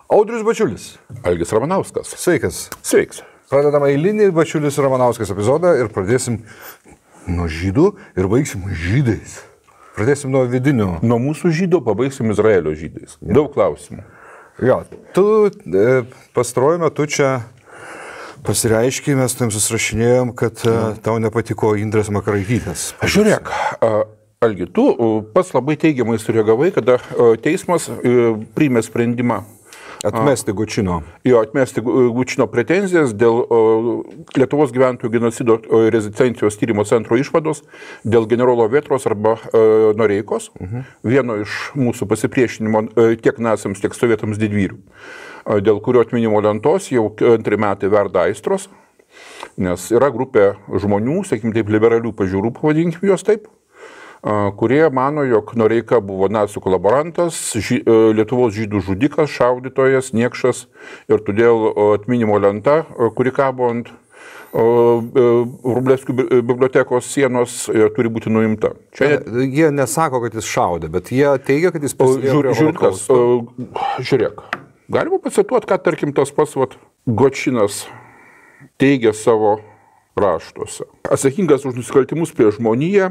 Audrius Bačiulis. Algis Ramanauskas. Sveikas. Sveiks. Pradedam eilinį Bačiulis Ramanauskas epizodą ir pradėsim nuo žydų ir baigsim žydais. Pradėsim nuo vidinių. Nuo mūsų žydų pabaigsim Izraelio žydais. Daug klausimų. Jo, tu pastaruoju metu čia pasireiškiai, mes tam susirašinėjom, kad tau nepatiko Indrės Makaraitytės. Žiūrėk, Algi, tu pats labai teigiamai sureagavai, kada teismas priėmė sprendimą atmesti Gučino. Jo, atmesti Gučino pretenzijas dėl Lietuvos gyventojų genocido rezistencijos tyrimo centro išvados, dėl generolo Vėtros arba Noreikos, vieno iš mūsų pasipriešinimo tiek naciams, tiek sovietams didvyrių, dėl kurio atminimo lentos jau 2 metai verda aistros, nes yra grupė žmonių, sakykime taip, liberalių pažiūrų, pavadinkim juos taip, kurie mano, jog Noreika buvo nacių kolaborantas, Lietuvos žydų žudikas, šaudytojas, niekšas ir todėl atminimo lenta, kuri kabo ant Vrublevskių bibliotekos sienos, turi būti nuimta. Jie nesako, kad jis šaudė, bet jie teigia, kad jis prisidėjo prie holokausto. Žiūrėk, galima pacituoti, ką tarkim tas pats Gočinas teigia savo raštuose. Atsakingas už nusikaltimus prieš žmoniją,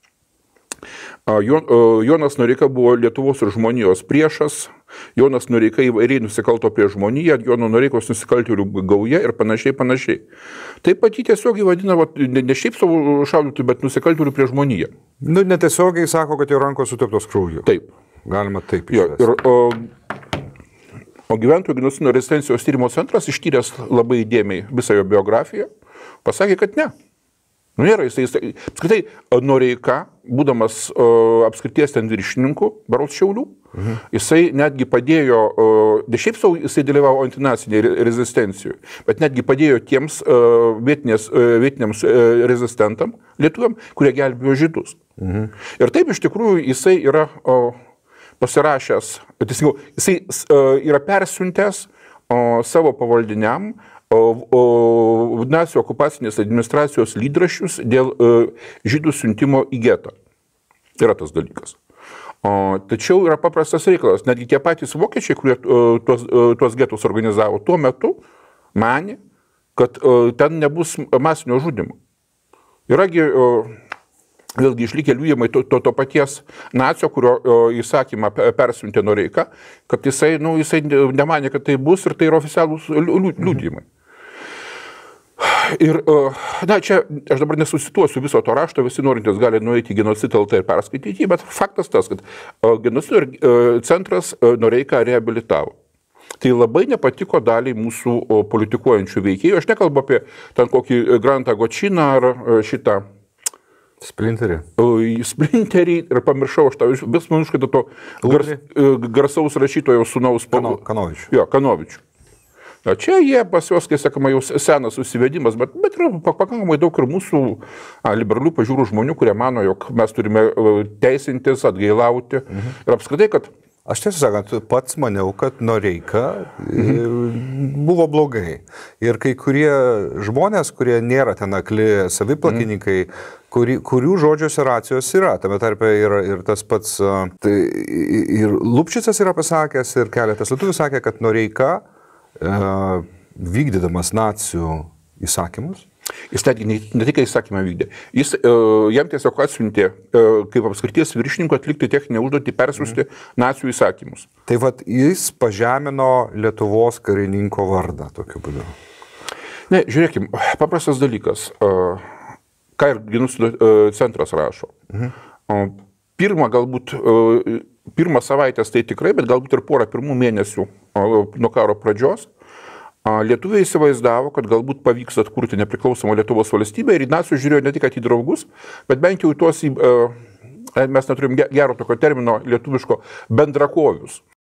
Jonas Noreika buvo Lietuvos ir žmonijos priešas, Jonas Noreika įvairiai nusikalto prieš žmoniją, Jono Noreikos nusikaltėlių gauja ir panašiai. Taip pat jį tiesiog įvadina, ne šiaip savo šaudytų, bet nusikaltėlių prieš žmoniją. Nu, netiesiogiai sako, kad jo rankos suteptos krauju. Taip. Galima taip išvesti. O gyventojų genocido rezistencijos tyrimo centras, ištyręs labai įdėmiai visą jo biografiją, pasakė, kad ne. Nėra, apskritai, Noreika, būdamas apskrities ten viršininku, berods Šiaulių, jisai netgi padėjo, ne šiaip savo jisai dalyvavo antinaciniai rezistencijų, bet netgi padėjo tiems vietiniams rezistentam, lietuviam, kurie gelbėjo žydus. Ir taip iš tikrųjų jisai yra pasirašęs, jisai yra persiuntęs savo pavaldiniam nacių okupacinės administracijos lydraščius dėl žydų siuntimo į getą. Yra tas dalykas. Tačiau yra paprastas reikalas. Netgi tie patys vokiečiai, kurie tuos getus organizavo tuo metu, manė, kad ten nebus masinio žudimo. Yragi vėlgi išlikę liudijimai to paties nacio, kurio įsakymą persiuntė Noreika, kad jisai nemanė, kad tai bus ir tai yra oficialūs liudijimai. Ir, čia aš dabar nesusituosiu viso to rašto, visi norintys gali nueiti į Genocid.lt ir perskaityti, bet faktas tas, kad Genocido centras Noreiką reabilitavo. Tai labai nepatiko daliai mūsų politikuojančių veikėjų. Aš nekalbu apie ten kokį Grantą Gočiną ar šitą Splinterį. Splinterį ir pamiršau aš tą, vis man užkada to garsaus rašytojo sūnaus Kanovičių. Jo, Kanovičių. Čia jie pas juos, kai sakoma, jau senas susivedimas, bet yra pakankamai daug ir mūsų liberalių pažiūrų žmonių, kurie mano, jog mes turime teisintis, atgailauti. Ir apskritai, kad aš tiesą sakant, pats maniau, kad Noreika buvo blogai. Ir kai kurie žmonės, kurie nėra ten akli saviplakininkai, kurių žodžiuose racijos yra. Tame tarpe ir tas pats, ir Lupčicas yra pasakęs, ir keletas lietuvių sakė, kad Noreika, vykdydamas nacių įsakymus. Jis ne tik įsakymą vykdė. Jam tiesiog atsiuntė kaip apskrities viršininkų atlikti techninę užduotį persiųsti nacių įsakymus. Tai jis pažemino Lietuvos karininko vardą tokiu būdu. Ne, žiūrėkim, paprastas dalykas, ką ir Genocido centras rašo. Pirmą savaitės tai tikrai, bet galbūt ir porą pirmų mėnesių nuo karo pradžios, lietuviai įsivaizdavo, kad galbūt pavyks atkurti nepriklausomą Lietuvos valstybę ir į nacius žiūrėjo ne tik į draugus, bet bent jau tuos, mes neturim gero tokio termino lietuviško, bendrakovius.